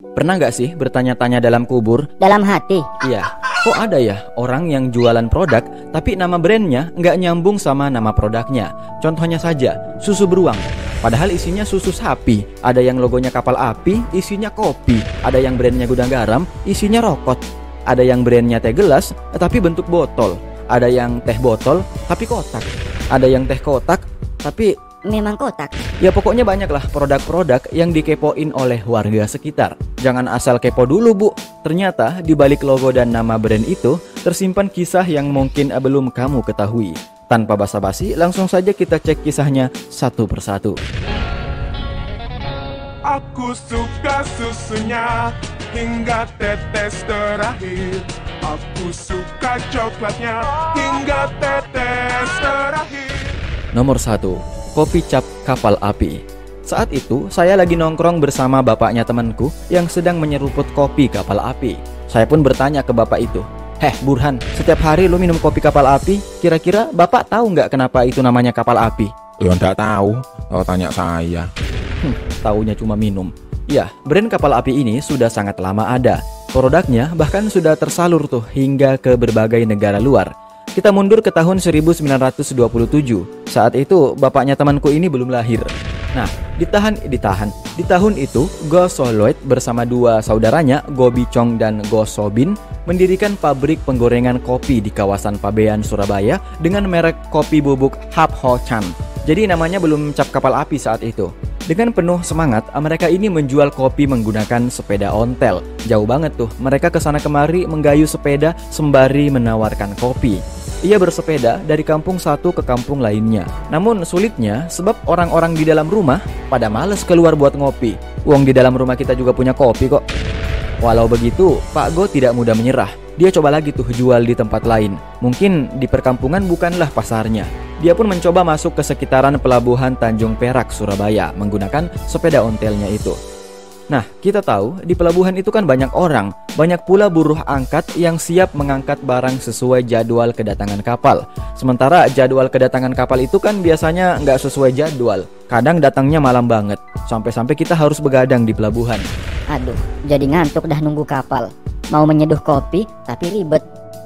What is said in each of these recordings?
Pernah nggak sih bertanya-tanya dalam kubur? Dalam hati. Iya, kok ada ya orang yang jualan produk tapi nama brandnya nggak nyambung sama nama produknya. Contohnya saja, susu beruang. Padahal isinya susu sapi. Ada yang logonya kapal api, isinya kopi. Ada yang brandnya gudang garam, isinya rokok. Ada yang brandnya teh gelas, tapi bentuk botol. Ada yang teh botol, tapi kotak. Ada yang teh kotak, tapi Memang kotak. ya pokoknya banyaklah produk-produk yang dikepoin oleh warga sekitar. Jangan asal kepo dulu bu. Ternyata di balik logo dan nama brand itu tersimpan kisah yang mungkin belum kamu ketahui. Tanpa basa-basi, langsung saja kita cek kisahnya satu persatu. Aku suka susunya hingga tetes terakhir. Aku suka coklatnya hingga tetes terakhir. Nomor 1. Kopi cap kapal api. Saat itu, saya lagi nongkrong bersama bapaknya temanku yang sedang menyeruput kopi kapal api. Saya pun bertanya ke bapak itu, "Heh Burhan, setiap hari lu minum kopi kapal api, kira-kira bapak tahu nggak kenapa itu namanya kapal api?" Ya nggak tahu, kalau tanya saya. Taunya cuma minum. Ya, brand kapal api ini sudah sangat lama ada. Produknya bahkan sudah tersalur tuh hingga ke berbagai negara luar. Kita mundur ke tahun 1927. Saat itu bapaknya temanku ini belum lahir. Nah, di tahun itu Go Soloit bersama dua saudaranya Go Bicong dan Go Sobin mendirikan pabrik penggorengan kopi di kawasan Pabean, Surabaya dengan merek kopi bubuk Hap Ho Chan. Jadi namanya belum cap kapal api saat itu. Dengan penuh semangat, mereka ini menjual kopi menggunakan sepeda ontel. Jauh banget tuh, mereka kesana kemari menggayu sepeda sembari menawarkan kopi. Ia bersepeda dari kampung satu ke kampung lainnya. Namun sulitnya sebab orang-orang di dalam rumah pada males keluar buat ngopi. Wong di dalam rumah kita juga punya kopi kok. Walau begitu, Pak Go tidak mudah menyerah. Dia coba lagi tuh jual di tempat lain. Mungkin di perkampungan bukanlah pasarnya. Dia pun mencoba masuk ke sekitaran pelabuhan Tanjung Perak, Surabaya menggunakan sepeda ontelnya itu. Nah, kita tahu di pelabuhan itu kan banyak orang, banyak pula buruh angkat yang siap mengangkat barang sesuai jadwal kedatangan kapal. Sementara jadwal kedatangan kapal itu kan biasanya nggak sesuai jadwal, kadang datangnya malam banget, sampai-sampai kita harus begadang di pelabuhan. Aduh, jadi ngantuk dah nunggu kapal. Mau menyeduh kopi, tapi ribet.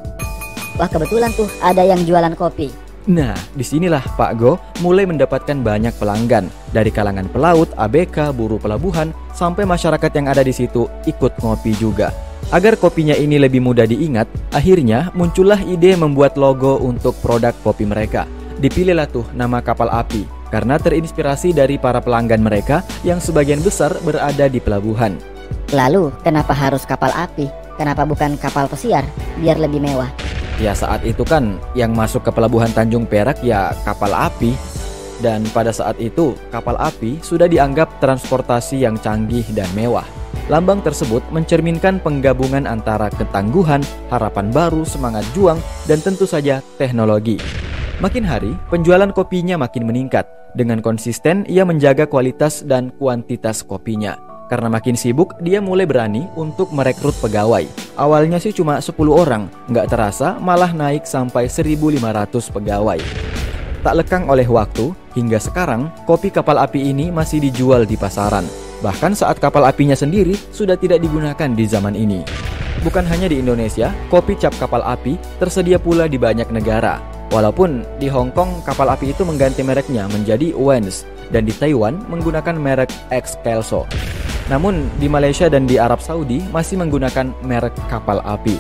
Wah, kebetulan tuh ada yang jualan kopi. Nah, disinilah Pak Go mulai mendapatkan banyak pelanggan dari kalangan pelaut, ABK, buruh pelabuhan, sampai masyarakat yang ada di situ ikut ngopi juga. Agar kopinya ini lebih mudah diingat, akhirnya muncullah ide membuat logo untuk produk kopi mereka. Dipilihlah tuh nama kapal api, karena terinspirasi dari para pelanggan mereka yang sebagian besar berada di pelabuhan. Lalu, kenapa harus kapal api? Kenapa bukan kapal pesiar? Biar lebih mewah. Ya saat itu kan yang masuk ke pelabuhan Tanjung Perak ya kapal api. Dan pada saat itu kapal api sudah dianggap transportasi yang canggih dan mewah. Lambang tersebut mencerminkan penggabungan antara ketangguhan, harapan baru, semangat juang, dan tentu saja teknologi. Makin hari penjualan kopinya makin meningkat. Dengan konsisten ia menjaga kualitas dan kuantitas kopinya. Karena makin sibuk, dia mulai berani untuk merekrut pegawai. Awalnya sih cuma 10 orang, nggak terasa malah naik sampai 1.500 pegawai. Tak lekang oleh waktu, hingga sekarang kopi kapal api ini masih dijual di pasaran. Bahkan saat kapal apinya sendiri sudah tidak digunakan di zaman ini. Bukan hanya di Indonesia, kopi cap kapal api tersedia pula di banyak negara. Walaupun di Hong Kong kapal api itu mengganti mereknya menjadi Wens, dan di Taiwan menggunakan merek Excelso. Namun di Malaysia dan di Arab Saudi masih menggunakan merek kapal api.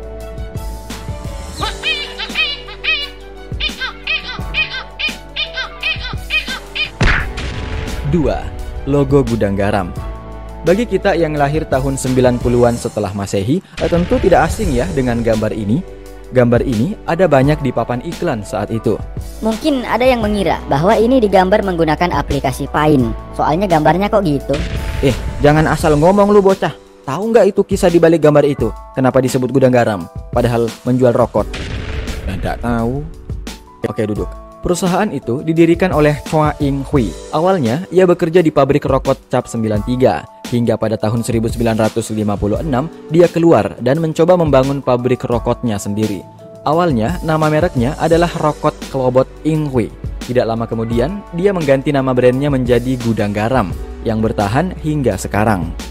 Dua, logo gudang garam. Bagi kita yang lahir tahun 90-an setelah Masehi, tentu tidak asing ya dengan gambar ini. Gambar ini ada banyak di papan iklan saat itu. Mungkin ada yang mengira bahwa ini digambar menggunakan aplikasi Paint. Soalnya gambarnya kok gitu. Jangan asal ngomong lu bocah. Tahu nggak itu kisah di balik gambar itu? Kenapa disebut gudang garam? Padahal menjual rokok. Nggak tahu. Oke, duduk. Perusahaan itu didirikan oleh Chua Ing Hui. Awalnya ia bekerja di pabrik rokok Cap 93. Hingga pada tahun 1956 dia keluar dan mencoba membangun pabrik rokoknya sendiri. Awalnya nama mereknya adalah Rokok Klobot Ing Hui. Tidak lama kemudian dia mengganti nama brandnya menjadi Gudang Garam yang bertahan hingga sekarang.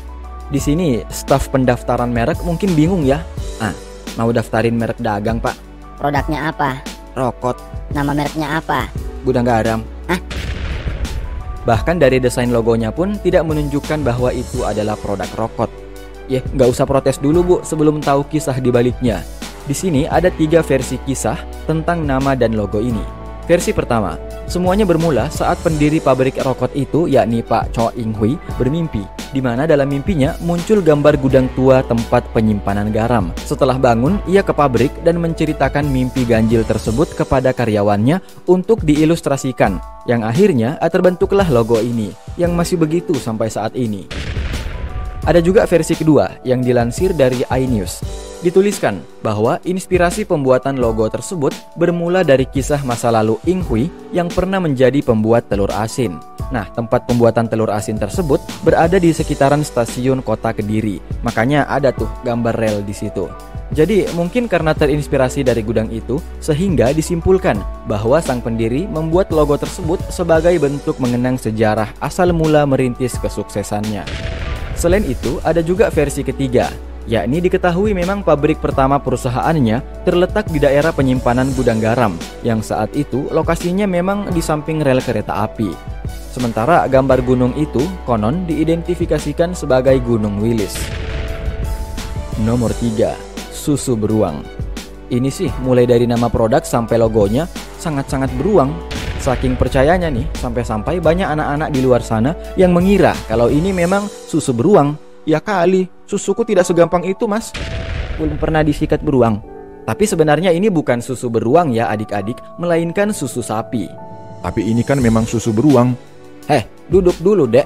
Di sini staf pendaftaran merek mungkin bingung ya. Mau daftarin merek dagang, Pak. Produknya apa? Rokok, Nama mereknya apa? gudang garam. Hah? Bahkan dari desain logonya pun tidak menunjukkan bahwa itu adalah produk rokok. Nggak usah protes dulu Bu sebelum tahu kisah di baliknya. Di sini ada 3 versi kisah tentang nama dan logo ini. Versi pertama, semuanya bermula saat pendiri pabrik rokok itu, yakni Pak Cho Ing Hui, bermimpi, di mana dalam mimpinya muncul gambar gudang tua tempat penyimpanan garam. Setelah bangun, ia ke pabrik dan menceritakan mimpi ganjil tersebut kepada karyawannya untuk diilustrasikan, yang akhirnya terbentuklah logo ini, yang masih begitu sampai saat ini. Ada juga versi kedua yang dilansir dari iNews. Dituliskan bahwa inspirasi pembuatan logo tersebut bermula dari kisah masa lalu Ing Hui yang pernah menjadi pembuat telur asin. Nah, tempat pembuatan telur asin tersebut berada di sekitaran stasiun kota Kediri. Makanya ada tuh gambar rel di situ. Jadi mungkin karena terinspirasi dari gudang itu, sehingga disimpulkan bahwa sang pendiri membuat logo tersebut sebagai bentuk mengenang sejarah asal mula merintis kesuksesannya. Selain itu, ada juga versi ketiga, yakni diketahui memang pabrik pertama perusahaannya terletak di daerah penyimpanan gudang garam, yang saat itu lokasinya memang di samping rel kereta api. Sementara gambar gunung itu konon diidentifikasikan sebagai Gunung Wilis. Nomor 3, susu beruang. Ini sih mulai dari nama produk sampai logonya sangat-sangat beruang. Saking percayanya nih, sampai-sampai banyak anak-anak di luar sana yang mengira kalau ini memang susu beruang. Ya kali, susuku tidak segampang itu mas. Belum pernah disikat beruang. Tapi sebenarnya ini bukan susu beruang ya adik-adik, melainkan susu sapi. Tapi ini kan memang susu beruang. Duduk dulu dek.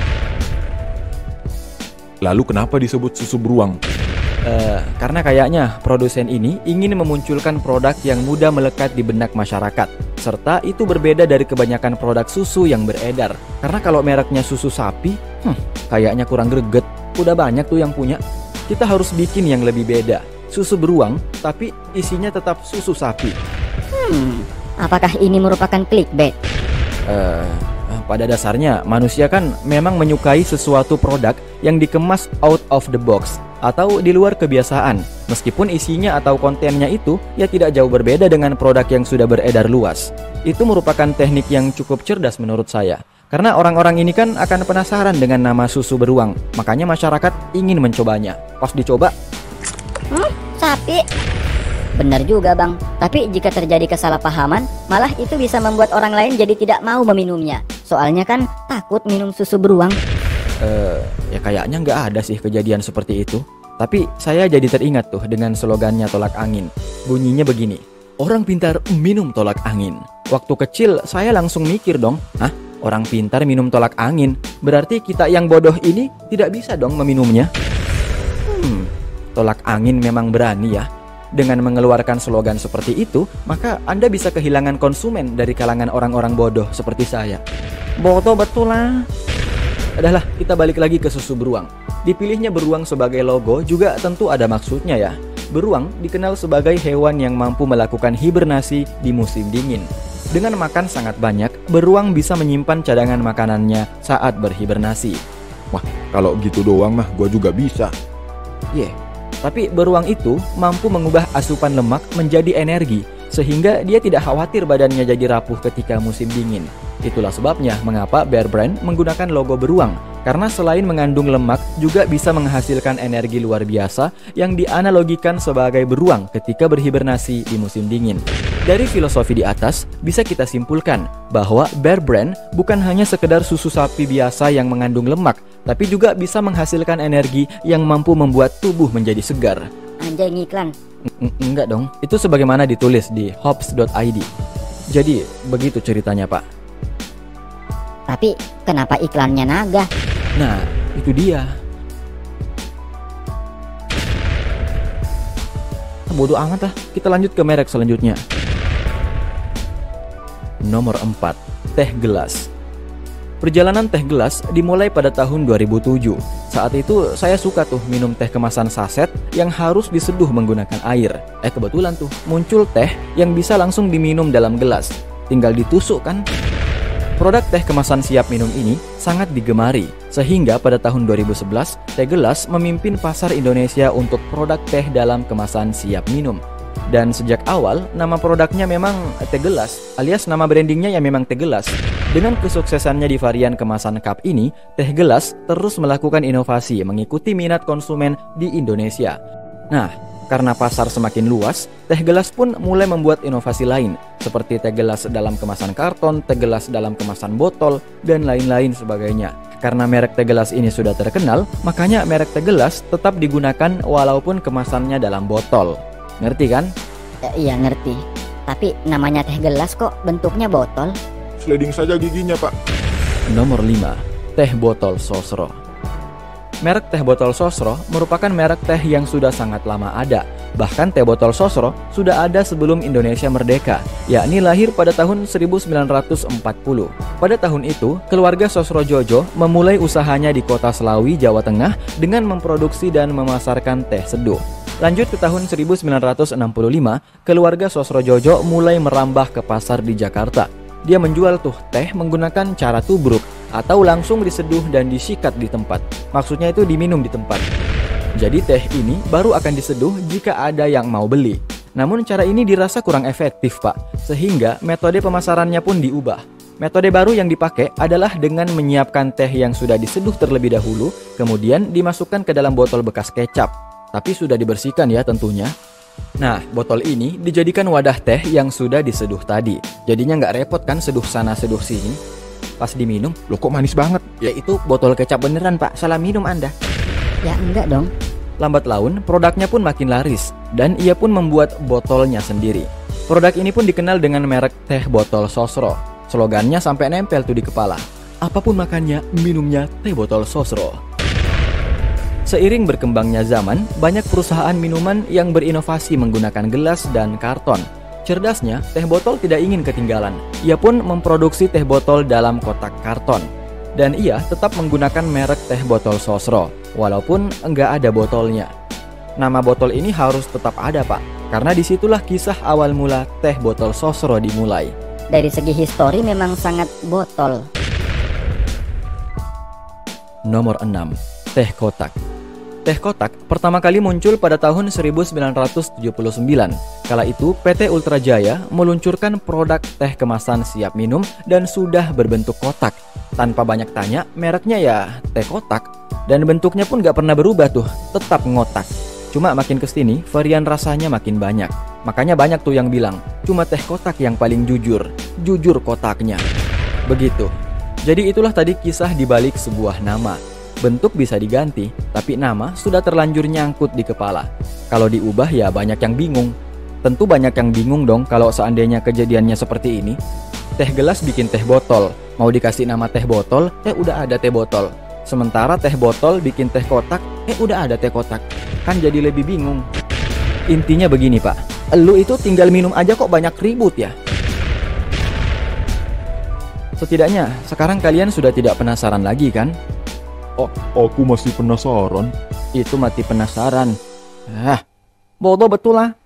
Lalu kenapa disebut susu beruang? Karena kayaknya produsen ini ingin memunculkan produk yang mudah melekat di benak masyarakat, serta itu berbeda dari kebanyakan produk susu yang beredar. Karena kalau mereknya susu sapi, kayaknya kurang greget. Udah banyak tuh yang punya. Kita harus bikin yang lebih beda. Susu beruang, tapi isinya tetap susu sapi. Apakah ini merupakan clickbait? Pada dasarnya manusia kan memang menyukai sesuatu produk yang dikemas out of the box atau di luar kebiasaan. Meskipun isinya atau kontennya itu ya tidak jauh berbeda dengan produk yang sudah beredar luas. Itu merupakan teknik yang cukup cerdas menurut saya. Karena orang-orang ini kan akan penasaran dengan nama susu beruang. Makanya masyarakat ingin mencobanya. Pas dicoba, Sapi? Benar juga bang, tapi jika terjadi kesalahpahaman, malah itu bisa membuat orang lain jadi tidak mau meminumnya. Soalnya kan takut minum susu beruang. Ya kayaknya nggak ada sih kejadian seperti itu. Tapi saya jadi teringat tuh dengan slogannya tolak angin. Bunyinya begini, orang pintar minum tolak angin. Waktu kecil saya langsung mikir dong, orang pintar minum tolak angin, berarti kita yang bodoh ini tidak bisa dong meminumnya. Tolak angin memang berani ya. Dengan mengeluarkan slogan seperti itu, maka Anda bisa kehilangan konsumen dari kalangan orang-orang bodoh seperti saya. Bodoh betul lah. Adalah, kita balik lagi ke susu beruang. Dipilihnya beruang sebagai logo juga tentu ada maksudnya ya. Beruang dikenal sebagai hewan yang mampu melakukan hibernasi di musim dingin. Dengan makan sangat banyak, beruang bisa menyimpan cadangan makanannya saat berhibernasi. Wah, kalau gitu doang mah gua juga bisa. Tapi beruang itu mampu mengubah asupan lemak menjadi energi, sehingga dia tidak khawatir badannya jadi rapuh ketika musim dingin. Itulah sebabnya mengapa Bear Brand menggunakan logo beruang, karena selain mengandung lemak, juga bisa menghasilkan energi luar biasa yang dianalogikan sebagai beruang ketika berhibernasi di musim dingin. Dari filosofi di atas, bisa kita simpulkan bahwa Bear Brand bukan hanya sekedar susu sapi biasa yang mengandung lemak, tapi juga bisa menghasilkan energi yang mampu membuat tubuh menjadi segar. Anjay ngiklan. Enggak dong, itu sebagaimana ditulis di hops.id. Jadi, begitu ceritanya Pak. Tapi kenapa iklannya naga? Nah, itu dia. Bodoh amat lah, kita lanjut ke merek selanjutnya. Nomor 4, teh gelas. Perjalanan teh gelas dimulai pada tahun 2007. Saat itu saya suka tuh minum teh kemasan saset yang harus diseduh menggunakan air. Kebetulan tuh muncul teh yang bisa langsung diminum dalam gelas. Tinggal ditusuk kan. Produk teh kemasan siap minum ini sangat digemari, sehingga pada tahun 2011, Teh Gelas memimpin pasar Indonesia untuk produk teh dalam kemasan siap minum. Dan sejak awal, nama produknya memang Teh Gelas, alias nama brandingnya ya memang Teh Gelas. Dengan kesuksesannya di varian kemasan cup ini, Teh Gelas terus melakukan inovasi mengikuti minat konsumen di Indonesia. Nah, karena pasar semakin luas, Teh Gelas pun mulai membuat inovasi lain, seperti Teh Gelas dalam kemasan karton, Teh Gelas dalam kemasan botol, dan lain-lain sebagainya. Karena merek Teh Gelas ini sudah terkenal, makanya merek Teh Gelas tetap digunakan walaupun kemasannya dalam botol. Ngerti kan? Iya ngerti. Tapi namanya teh gelas kok bentuknya botol? Sliding saja giginya, Pak. Nomor 5. Teh botol Sosro. Merek teh botol Sosro merupakan merek teh yang sudah sangat lama ada. Bahkan teh botol Sosro sudah ada sebelum Indonesia merdeka, yakni lahir pada tahun 1940. Pada tahun itu, keluarga Sosro Jojo memulai usahanya di kota Selawi, Jawa Tengah dengan memproduksi dan memasarkan teh seduh. Lanjut ke tahun 1965, keluarga Sosro Jojo mulai merambah ke pasar di Jakarta. Dia menjual tuh teh menggunakan cara tubruk atau langsung diseduh dan disikat di tempat. Maksudnya itu diminum di tempat. Jadi teh ini baru akan diseduh jika ada yang mau beli. Namun cara ini dirasa kurang efektif, Pak, sehingga metode pemasarannya pun diubah. Metode baru yang dipakai adalah dengan menyiapkan teh yang sudah diseduh terlebih dahulu, kemudian dimasukkan ke dalam botol bekas kecap. Tapi sudah dibersihkan ya tentunya. Nah, botol ini dijadikan wadah teh yang sudah diseduh tadi. Jadinya nggak repot kan seduh sana seduh sini. Pas diminum, Loh kok manis banget? ya itu botol kecap beneran, Pak. Salah minum Anda. Ya enggak dong. Lambat laun, produknya pun makin laris, dan ia pun membuat botolnya sendiri. Produk ini pun dikenal dengan merek teh botol Sosro. Slogannya sampai nempel tuh di kepala. Apapun makannya, minumnya teh botol Sosro. Seiring berkembangnya zaman, banyak perusahaan minuman yang berinovasi menggunakan gelas dan karton. Cerdasnya, teh botol tidak ingin ketinggalan. Ia pun memproduksi teh botol dalam kotak karton. Dan ia tetap menggunakan merek teh botol Sosro, walaupun enggak ada botolnya. Nama botol ini harus tetap ada, Pak, karena disitulah kisah awal mula teh botol Sosro dimulai. Dari segi histori memang sangat botol. Nomor 6. Teh kotak. Teh kotak pertama kali muncul pada tahun 1979. Kala itu PT Ultra Jaya meluncurkan produk teh kemasan siap minum dan sudah berbentuk kotak. Tanpa banyak tanya, mereknya ya teh kotak. Dan bentuknya pun gak pernah berubah tuh, tetap ngotak. Cuma makin kesini, varian rasanya makin banyak. Makanya banyak tuh yang bilang, cuma teh kotak yang paling jujur. Jujur kotaknya. Begitu. Jadi itulah tadi kisah dibalik sebuah nama. Bentuk bisa diganti, tapi nama sudah terlanjur nyangkut di kepala. Kalau diubah ya banyak yang bingung. Tentu banyak yang bingung dong kalau seandainya kejadiannya seperti ini. Teh gelas bikin teh botol, mau dikasih nama teh botol, udah ada teh botol. Sementara teh botol bikin teh kotak, udah ada teh kotak. Kan jadi lebih bingung. Intinya begini, Pak, elu itu tinggal minum aja kok banyak ribut ya. Setidaknya sekarang kalian sudah tidak penasaran lagi kan? Oh, aku masih penasaran. Itu mati penasaran. Bodoh betul lah.